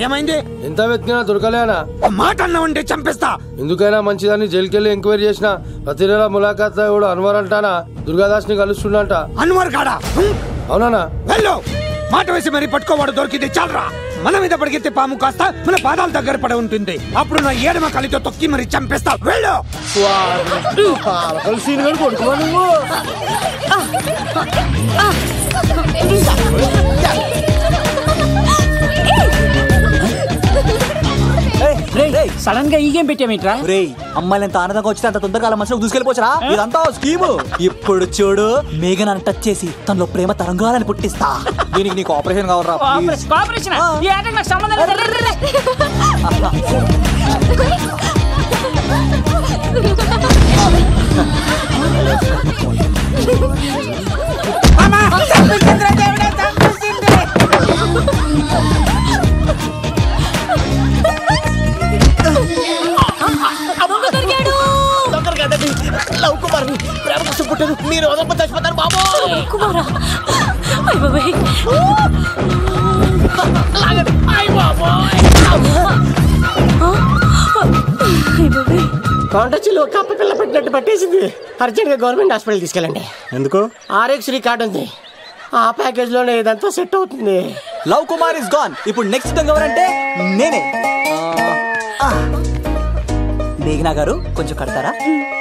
ఏమైంది? ఎంత వెతికినా దొరకలేనా? మాట అన్నావంటే చంపేస్తా. ఎందుకైనా మంచిదాన్ని జైలుకెళ్ళి ఎంక్వైరీ చేసిన ప్రతి నెల ములాఖాత్ కూడా అన్వర్ అంటానా దుర్గాదాస్ ని కలుస్తుండంట. అన్వర్ కాడా? అవునా? వెళ్ళు, మాట వేసి మరి పట్టుకోవాడు దొరికింది చాలరా. మన మీద పడిగితే పాము కాస్త మన పాదాల దగ్గర పడి ఉంటుంది. అప్పుడు నా ఏడమ కలితో తొక్కి మరి చంపేస్తా. వెళ్ళు. సడన్ గా ఈ గేమ్ పెట్టామేంట్రా? అమ్మాయిలు ఎంత ఆనందంగా వచ్చితే అంత తొందరగా మనసులో దూసుకెళ్ళిపోవచ్చరా? ఇదంతా స్కీము. ఇప్పుడు చూడు, మేఘన్ టచ్ చేసి తనలో ప్రేమ తరంగాలని పుట్టిస్తా. దీనికి నీకు ఆపరేషన్ కావాలరా? ఆపరేషన్ ఈ ఆటకు నాకు సంబంధం లేదు. లవ్ కుమార్ ప్రేమ కోసం పుట్టారు. మీరు వదలప చచ్చిపోతారు బాబు. కుమారా కొండచిలో కప్ప పిల్ల పెట్టినట్టు పట్టేసింది. అర్జెంట్ గా గవర్నమెంట్ హాస్పిటల్ తీసుకెళ్ళండి. ఎందుకు? RX కార్డు ఉంది. ఆ ప్యాకేజ్ లోనే ఇదంతా సెట్ అవుతుంది. Love Kumar is gone. ఇప్పుడు నెక్స్ట్ దొంగ ఎవరంటే నేనే. మేఘనా గారు కొంచెం కడతారా?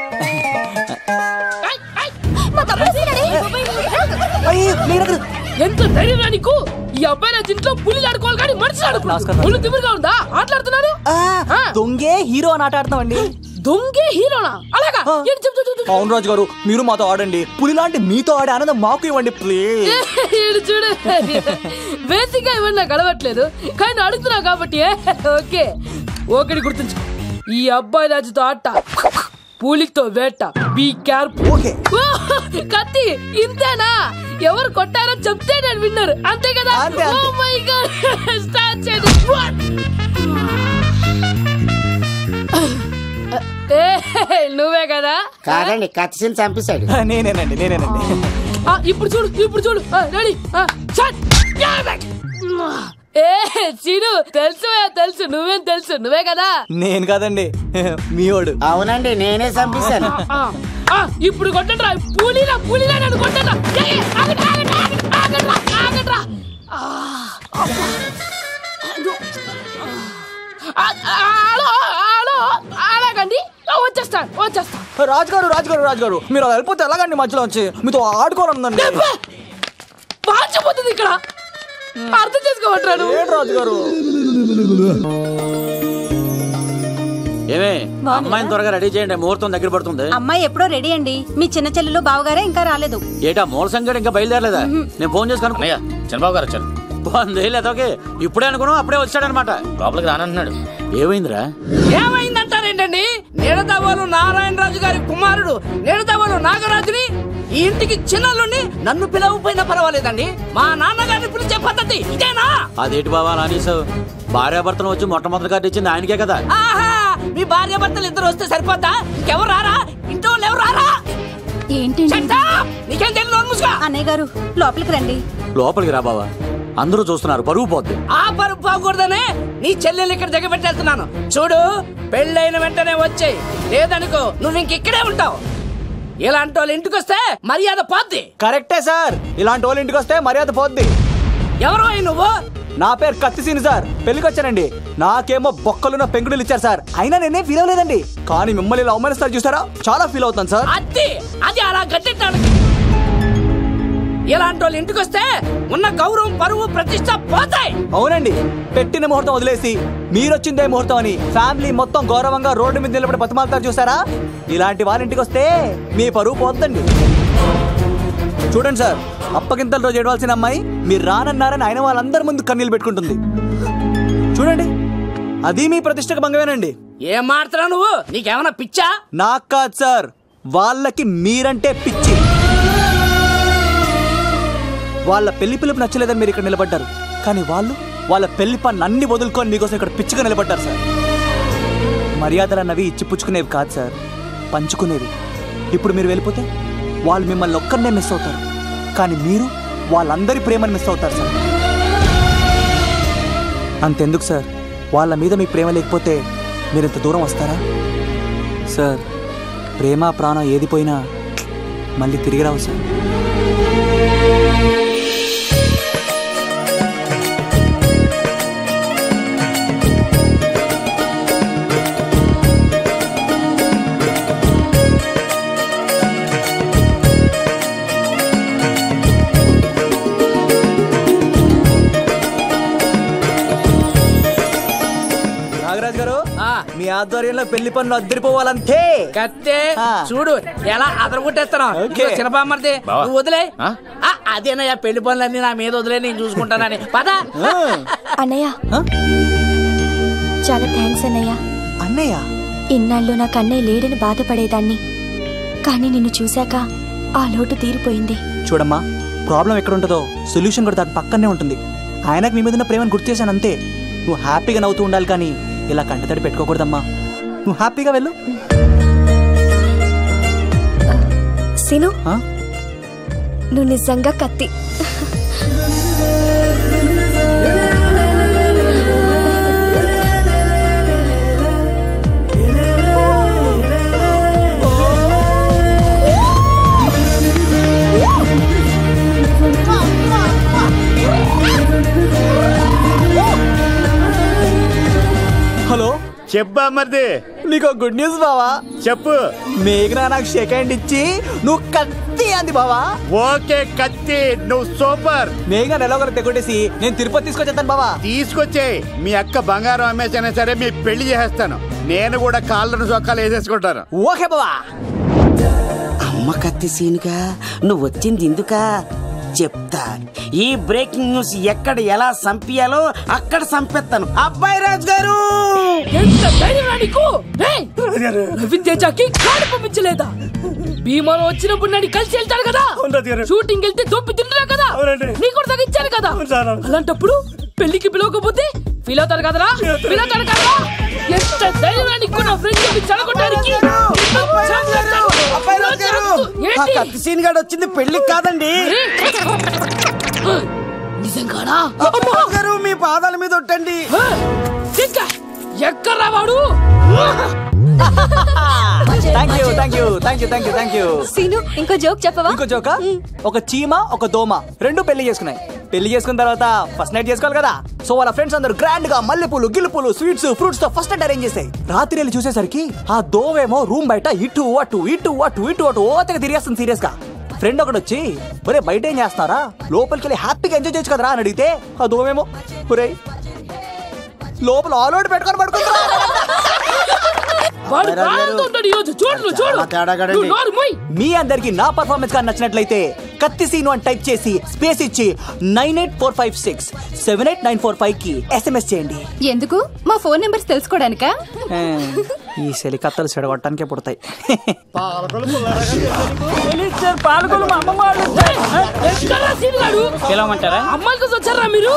ఎంత ధైర్యం నీకు? ఈ అబ్బాయి నా ఇంట్లో పులి ఆడుకోవాలి కానీ మనిషి ఆడుకున్నాడు. తిమ్మిరిగా ఉందా ఆటలాడుతున్నారు? దొంగే హీరో అని ఆట ఆడుతున్నామండి. దొంగే హీరోనా? అలాగా? అవును రాజు గారు, మీరు మాతో ఆడండి. పులి లాంటి మీతో ఆడే ఆనందం మాకు ఇవ్వండి ప్లీజ్. చూడు, బేసిక్ గా ఇవ్వండి నాకు అలవట్లేదు, కానీ అడుగుతున్నావు కాబట్టి ఓకే. ఒకటి గుర్తుంచు, ఈ అబ్బాయి రాజుతో ఆట, పూలితో వేట. Be careful. కత్తి ఇంతేనా? ఎవరు కొట్టారో చెప్తే నేను విన్నారు, అంతే కదా? ఓ మై గాడ్, స్టార్ట్ చేయండి. నువ్వే కదా? కాదండి, కత్తిని చంపేశాడు. నేనేనండి. ఇప్పుడు చూడు. రెడీ? చీను, తెలుసు. నువ్వేం తెలుసు? నువ్వే కదా? నేను కాదండి, మీవాడు. అవునండి, నేనే చంపేశాను. ఇప్పుడు కొట్టండి రా. పూలీలా నన్ను కొట్టండి. అలాగండి, వచ్చేస్తా. రాజుగారు మీరు అలా వెళ్ళిపోతే ఎలాగండి? మధ్యలో వచ్చి మీతో ఆడుకోవాలనుందండి. మార్చిపోతుంది ఇక్కడ, అర్థం చేసుకోవట్రాడు. రాజుగారు ఏమే, అమ్మాయిని త్వరగా రెడీ చేయండి, ముహూర్తం దగ్గర పడుతుంది. అమ్మాయి ఎప్పుడో రెడీ అండి. మీ చిన్న చెల్లెలు బావగారే ఇంకా రాలేదు. ఏటా మూల సంగతి ఇంకా బయలుదేరలేదా? నేను ఫోన్ చేసి కనుక్కున్నా. చంద్రబాబు గారు వచ్చారు. బాగుంది. ఇప్పుడే అనుకున్నాం, అప్పుడే వచ్చాడనమాట. లోపలికి రానంటున్నాడు. ఏమైందిరా? ఏమైందంటారేంటండి? నిడదవోలు నారాయణరాజు గారి కుమారుడు నిడదవోలు నాగరాజుని ఈ ఇంటికి చిన్నలుండి నన్ను పిలవపోయినా పర్వాలేదండి, మా నాన్నగారిని పిలిచే పద్ధతి ఇదేనా? అదేంటి బాబా నానీసావు? భార్యాభర్తను వచ్చి మొట్టమొదటి కార్డు ఇచ్చింది ఆయనకే కదా. మీ భార్యాభర్తలు ఇద్దరు వస్తే సరిపోద్దా? ఇంకెవరు రారా? ఇంట్లో వాళ్ళు ఎవరు రారా? ఏంటి నీకేం తెలియదు? అన్నయ్య గారు లోపలికి రండి. లోపలికి రా బావా, అందరూ చూస్తున్నారు, పరువు పోద్ది. ఆ పరువు పోకూడదనే నీ చెల్లెలు ఇక్కడ దిగబెట్టేస్తున్నాను. చూడు, పెళ్ళైన వెంటనే వచ్చేయి, లేదనుకో నువ్వు ఇంకిక్కడే ఉంటావు. ఇలాంటి వాళ్ళు ఇంటికి వస్తే మర్యాద పోద్ది. కరెక్టే సార్, ఇలాంటి వాళ్ళు ఇంటికి వస్తే మర్యాద పోద్ది. ఎవరు నువ్వు? నా పేరు కత్తిసీని సార్, పెళ్లికి వచ్చానండి. నాకేమో బొక్కలున్న పెంకుడులు ఇచ్చారు సార్, అయినా నేనే ఫీల్ అవ్వలేదండి. కానీ మిమ్మల్ని ఇలా అవమానిస్తారు చూసారా, చాలా ఫీల్ అవుతాను సార్. అది అలా గట్టెట్టాను. ఇలాంటి వాళ్ళు ఇంటికి వస్తే ఉన్న గౌరవం, పరువు, ప్రతిష్ట పోతాయి. అవునండి, పెట్టిన ముహూర్తం వదిలేసి మీరొచ్చిందే ముహూర్తం అని ఫ్యామిలీ మొత్తం గౌరవంగా రోడ్డు మీద నిలబడి బతిమాలుతారు చూసారా, ఇలాంటి వాళ్ళ ఇంటికి వస్తే మీ పరువు పోతుందండి. చూడండి సార్, అప్పగింతల రోజు ఏడవలసిన అమ్మాయి మీరు రానన్నారని ఆయన వాళ్ళందరి ముందు కన్నీళ్ళు పెట్టుకుంటుంది. చూడండి, అది మీ ప్రతిష్టకు భంగమేనండి. ఏం మాట్లాడుతున్నావు నువ్వు? నీకేమైనా పిచ్చా? నాకు కాదు సార్, వాళ్ళకి మీరంటే పిచ్చి. వాళ్ళ పెళ్లి పిలుపు నచ్చలేదని మీరు ఇక్కడ నిలబడ్డారు, కానీ వాళ్ళు వాళ్ళ పెళ్లి పనులు అన్ని వదులుకొని మీకోసం ఇక్కడ పిచ్చిగా నిలబడ్డారు సార్. మర్యాదలు అన్నవి ఇచ్చిపుచ్చుకునేవి కాదు సార్, పంచుకునేవి. ఇప్పుడు మీరు వెళ్ళిపోతే వాళ్ళు మిమ్మల్ని ఒక్కరినే మిస్ అవుతారు, కానీ మీరు వాళ్ళందరి ప్రేమను మిస్ అవుతారు సార్. అంతెందుకు సార్, వాళ్ళ మీద మీకు ప్రేమ లేకపోతే మీరు ఇంత దూరం వస్తారా సార్? ప్రేమ ప్రాణం ఏది పోయినా మళ్ళీ తిరిగి రావు సార్. మీ ఆధ్వర్యంలో పెళ్లి పనులు అద్దరిపోవాలంతే. కత్తే చూడు ఎలా అదరగొట్టేస్తాను. చిన్నపామర్ది నువ్వు వదిలే. అదేనయ్యా పెళ్లి పనులన్నీ నా మీద వదిలే, నేను చూసుకుంటానని. పద అన్నయ్య. చాలా థ్యాంక్స్ అన్నయ్య. అన్నయ్య ఇన్నాళ్ళు నాకు అన్నయ్య లేడని బాధపడేదాన్ని, కానీ నిన్ను చూశాక ఆ లోటు తీరిపోయింది. చూడమ్మా, ప్రాబ్లం ఎక్కడ ఉంటుందో సొల్యూషన్ కూడా దాని పక్కనే ఉంటుంది. ఆయనకు మీ మీద ఉన్న ప్రేమను గుర్తు చేశాను అంతే. నువ్వు హ్యాపీగా నవ్వుతూ ఉండాలి, కానీ ఇలా కంటతడి పెట్టుకోకూడదమ్మా. నువ్వు హ్యాపీగా వెళ్ళు. సీను, నువ్వు నిజంగా కత్తి. హలో, చెప్పా మరిది. నీకు గుడ్ న్యూస్ బావా. చెప్పు. మేఘనా నాకు సెకండ్ ఇచ్చి నువ్వు కత్తి అంది బావా. ఓకే కత్తి, నువ్వు సూపర్. మేఘనా ఎలాగో తెగొట్టేసి నేను తిరుపతి తీసుకొచ్చేస్తాను బావా. తీసుకొచ్చే. మీ అక్క బంగారం అమ్మేసైనా సరే మీ పెళ్లి చేసేస్తాను. నేను కూడా కాళ్ళను చొక్కాలు వేసేసుకుంటాను. ఓకే బావా. అమ్మ కత్తి సీనుగా నువ్వు వచ్చింది ఎందుకా చెప్తా. ఈ బ్రేకింగ్ న్యూస్ ఎక్కడ ఎలా సంపియాలో అక్కడ సంపెత్తాను. అబ్బాయి రాజు గారు, ఎంత ధైర్యం నీకు? రవితేజకి కాడు పంపించలేదా? భీమాలో వచ్చినప్పుడు నన్ను కలిసి వెళ్తారు కదా, షూటింగ్ వెళ్తే దొప్పి తింటున్నా కదా, నీకు కూడా తగ్గించాను కదా. అలాంటప్పుడు పెళ్లికి పిలవకపోతే ఫీల్ అవుతారు కదరా, ఫీల్ అవుతారు కదరా. ఎంత ధైర్యం నీకు నా ఫ్రెండ్ చెడగొట్టడానికి? కత్తి సీన్ గాడు వచ్చింది పెళ్లికి కాదండి. నిజంగానా? గారు మీ పాదాల మీద ఒట్టండి. ఎక్కడ్రా వాడు? సీను, ఇంకో జోక్ చెప్పవా? ఇంకో జోకా? ఒక చీమ ఒక దోమ రెండు పెళ్లి చేసుకున్నాయి. పెళ్లి చేసుకున్న తర్వాత ఫస్ట్ నైట్ చేసుకోవాలి కదా. సో వాళ్ళ ఫ్రెండ్స్ అందరూ గ్రాండ్ గా మల్లెపూలు గిల్లుపూలు స్వీట్స్ ఫ్రూట్స్ తో ఫస్ట్ నైట్ అరేంజ్ చేసాయి. రాత్రి వెళ్ళి చూసేసరికి ఆ దోవేమో రూమ్ బయట ఇటు అటు ఇటు అటు ఇటు అటు ఓతగా తిరిగేస్తుంది సీరియస్ గా. ఫ్రెండ్ ఒకటి వచ్చి, ఒరే బయట ఏం చేస్తారా, లోపలికి వెళ్ళి హ్యాపీగా ఎంజాయ్ చేయొచ్చు కదరా అని అడిగితే ఆ దోవేమో, ఒరే లోపల ఆల్ అవుట్ పెట్టుకొని పడుకుంటా. మీ అందరికి నా పర్ఫార్మెన్స్ గా నచ్చినట్లయితే కత్తి సీను అని టైప్ చేసి స్పేస్ ఇచ్చి 9845678945 కి SMS చేయండి. ఎందుకు? మా ఫోన్ నెంబర్స్ తెలుసుకోవడానికా? ఈ సెలికత్తలు చెడగొట్టడానికే పుడతాయి. అమ్మాయికి వచ్చారా మీరు?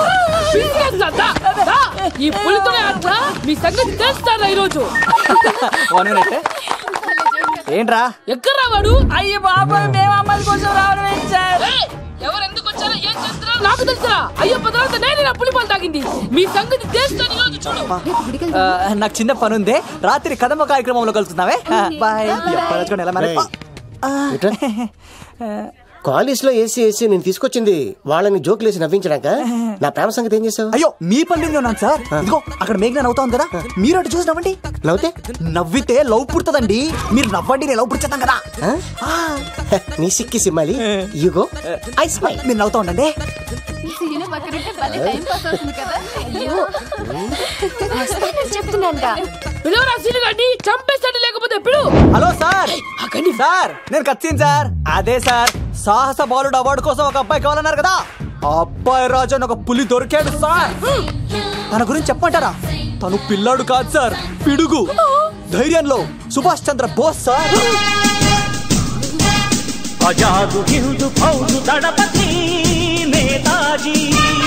ఈ పులితోనే అట్లా మీ సంగతి తెలుస్తారా ఈరోజు? ఏంట్రా ఎక్కడ్రా వాడు? అయ్యో బాబా, మేము అమ్మాయి కోసం రావడం ఎవరు ఎందుకు వచ్చారో ఏం చేస్తారో నాకు తెలుసా. అయ్యో తర్వాత నేను పులిపాలు తాగింది. మీ సంగతి తెలుస్తాను ఈరోజు. చూడు, నాకు చిన్న పని ఉంది, రాత్రి కదమ్మ కార్యక్రమంలో కలుస్తున్నావే. బాయ్. కాలేజ్ లో ఏసీ నేను తీసుకొచ్చింది వాళ్ళని జోకులేసి నవ్వించడాక. నా ప్రేమ సంగతి ఏం చేసావు? అయ్యో మీ పని ఉన్నాను సార్. ఇదిగో అక్కడ మేఘన నవ్వుతాం కదా, మీరు అటు చూసి నవ్వండి. నవ్వుతే నవ్వితే లవ్ పుడుతుందండి. మీరు నవ్వండి, నేను లవ్ పుడిచేద్దాం కదా. నీ సిక్కి సిమ్మాలి. యుగో ఐ స్మైల్. మీరు నవ్వుతా ఉండండి. చంపేస్తాడు లేకపోతే పిలు. Hello sir. సార్ నేను కత్తిని సార్. అదే సార్, సాహస బాలుడు అవార్డు కోసం ఒక అబ్బాయి కావాలన్నారు కదా. అబ్బాయి రాజు అని ఒక పులి దొరికాడు సార్. తన గురించి చెప్పమంటారా? తను పిల్లాడు కాదు సార్, పిడుగు. ధైర్యంలో సుభాష్ చంద్ర బోస్ సార్. ఆజాదు హిందూ ఫౌజు దళపతి నేతాజీ,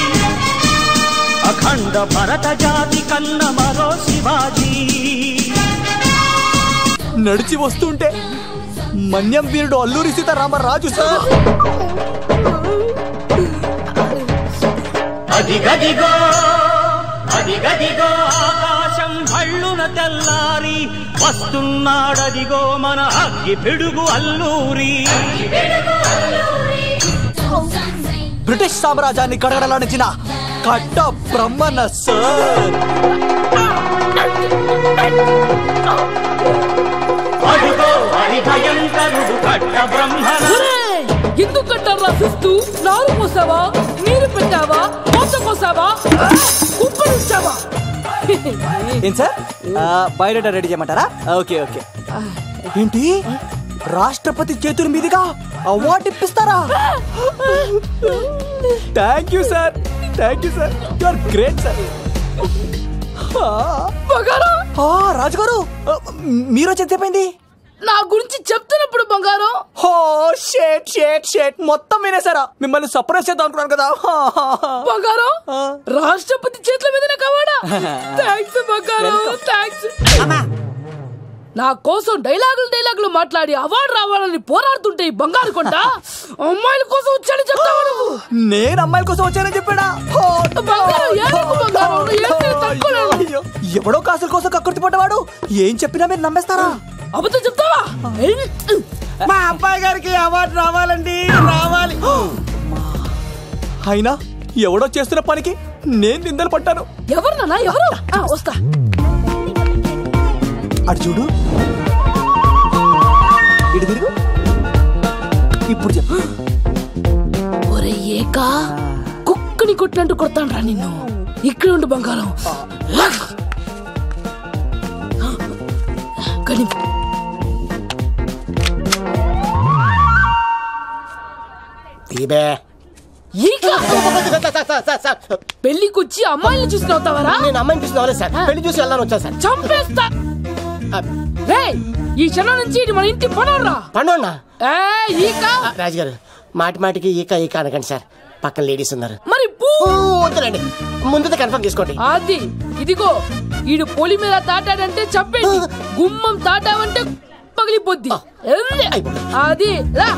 అఖండ భరత జాతి కన్న మరో శివాజీ. నడిచి వస్తుంటే మన్యం వీరుడు అల్లూరి సీతారామరాజు సార్. అదిగదిగో అదిగదిగో ఆకాశం భళ్ళున తెల్లారి వస్తున్నాడదిగో మన అగ్గి పిడుగు అల్లూరి. బ్రిటిష్ సామ్రాజ్యాన్ని గడగడలాడించిన కట్ట బ్రహ్మన్న సార్. అదిగో హరి భయంకరుడు కట్ట బ్రహ్మణ. ఎందుకు కట్టారు రాసిస్తూ? నారు పోసావా, నీరు పెట్టావా, కోత కోసావా, కుప్పలుంచావా? ఏం సార్ బయోడేటా రెడీ చేయమంటారా? Okay okay. ఏంటి రాష్ట్రపతి చేతుల మీదుగా అవార్డు ఇప్పిస్తారా? Thank you sir, thank you sir, you are great sir. రాజుగారు మీరు చెప్పింది నా గురించి చెప్తున్నప్పుడు బంగారం. షేట్ షేట్ షేట్ మొత్తం వినేసారా? మిమ్మల్ని సర్ప్రైజ్ చేద్దాం అనుకున్నాను కదా. బంగారం రాష్ట్రపతి చేతుల మీదనే కావాడా? థ్యాంక్స్ బంగారం, థ్యాంక్స్. నా కోసం డైలాగులు మాట్లాడి అవార్డు రావాలని పోరాడుతుంటే ఈ బంగారు కొండ అమ్మాయిల కోసం వచ్చాడని చెప్తావా నువ్వు? నేను అమ్మాయిల కోసం వచ్చానని చెప్పాడా? ఎవడో కాసుల కోసం కక్కుర్తి పడ్డవాడు ఏం చెప్పినా మీరు నమ్మేస్తారా? అబద్ధం చెప్తావా? మా అబ్బాయి గారికి అవార్డు రావాలండి, రావాలి. అయినా ఎవడో చేస్తున్న పనికి నేను నిందలు పట్టాను. ఎవరు నాన్న ఎవరు? వస్తా. అటు చూడు, ఇటు తిరుగు. ఇప్పుడు చెప్పు. ఒరే ఏకా, కుక్కని కొట్టినట్టు కొడతాను రా నిన్ను. ఇక్కడ ఉండు బంగారం. పెళ్లికొచ్చి అమ్మాయిని చూసి నవ్వుతావరా? నేను అమ్మాయిని చూసి నవ్వలేదు సార్, పెళ్లి చూసి వెళ్ళాలని వచ్చా సార్. చంపేస్తా. ఈ క్షణం నుంచి ఇది మన ఇంటి పనోడ్రా. పనోడ్నా? రాజుగారు మాటి మాటికి ఈక ఈక అనకండి సార్, పక్కన లేడీస్ ఉన్నారు. మరి వద్దులండి, ముందు కన్ఫర్మ్ చేసుకోండి. అది ఇదిగో ఈడు పొలి మీద తాటాడంటే చంపేది, గుమ్మం తాటావంటే పగిలిపోద్ది. అది రా.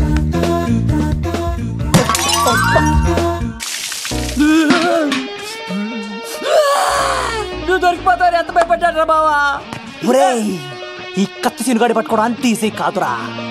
నువ్వు దొరికిపోతావు. ఎంత భయపడ్డాడు రా బావా. ఈ కత్తి సీనుగాడి పట్టుకోవడం అంత ఈజీ కాదురా.